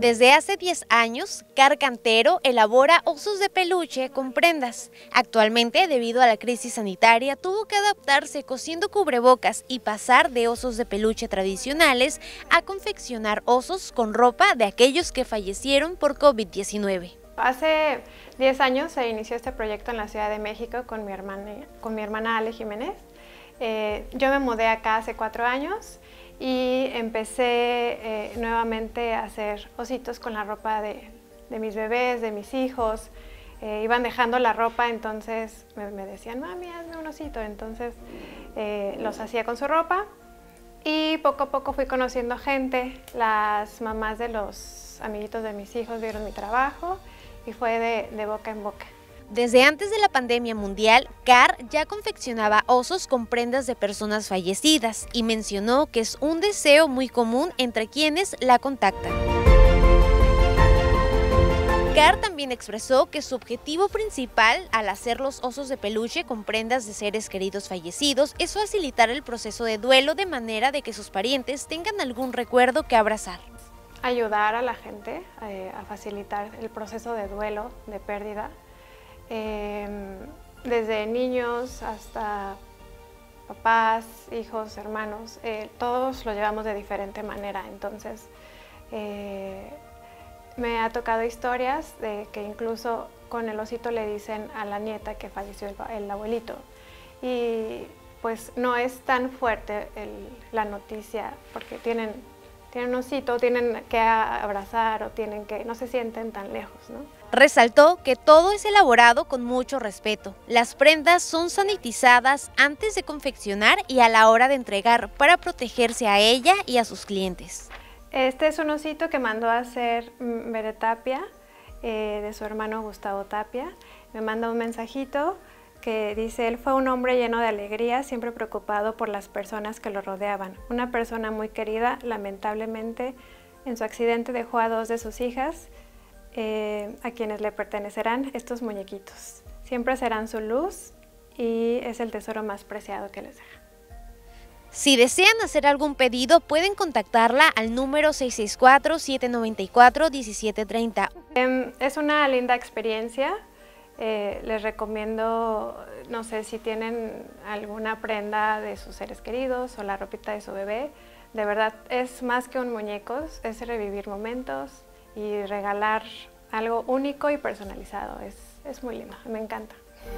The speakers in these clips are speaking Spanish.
Desde hace 10 años, Car Cantero elabora osos de peluche con prendas. Actualmente, debido a la crisis sanitaria, tuvo que adaptarse cosiendo cubrebocas y pasar de osos de peluche tradicionales a confeccionar osos con ropa de aquellos que fallecieron por COVID-19. Hace 10 años se inició este proyecto en la Ciudad de México con mi hermana Ale Jiménez. Yo me mudé acá hace 4 años y empecé nuevamente a hacer ositos con la ropa de mis bebés, de mis hijos. Iban dejando la ropa, entonces me decían, mami, hazme un osito. Entonces los hacía con su ropa y poco a poco fui conociendo gente. Las mamás de los amiguitos de mis hijos vieron mi trabajo y fue de boca en boca. Desde antes de la pandemia mundial, Car ya confeccionaba osos con prendas de personas fallecidas y mencionó que es un deseo muy común entre quienes la contactan. Car también expresó que su objetivo principal al hacer los osos de peluche con prendas de seres queridos fallecidos es facilitar el proceso de duelo de manera de que sus parientes tengan algún recuerdo que abrazar. Ayudar a la gente a facilitar el proceso de duelo, de pérdida. Desde niños hasta papás, hijos, hermanos, todos lo llevamos de diferente manera. Entonces, me ha tocado historias de que incluso con el osito le dicen a la nieta que falleció el abuelito. Y pues no es tan fuerte la noticia porque tienen un osito, tienen que abrazar o no se sienten tan lejos, ¿no? Resaltó que todo es elaborado con mucho respeto. Las prendas son sanitizadas antes de confeccionar y a la hora de entregar para protegerse a ella y a sus clientes. Este es un osito que mandó a hacer Bere Tapia, de su hermano Gustavo Tapia. Me manda un mensajito que dice: él fue un hombre lleno de alegría, siempre preocupado por las personas que lo rodeaban. Una persona muy querida, lamentablemente en su accidente dejó a 2 de sus hijas, a quienes le pertenecerán estos muñequitos. Siempre serán su luz y es el tesoro más preciado que les deja. Si desean hacer algún pedido, pueden contactarla al número 664-794-1730. Es una linda experiencia. Les recomiendo, no sé, si tienen alguna prenda de sus seres queridos o la ropita de su bebé, de verdad es más que un muñeco, es revivir momentos y regalar algo único y personalizado. Es muy lindo, me encanta.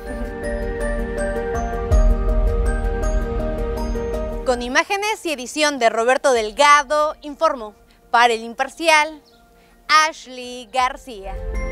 Con imágenes y edición de Roberto Delgado, informó para El Imparcial, Ashley García.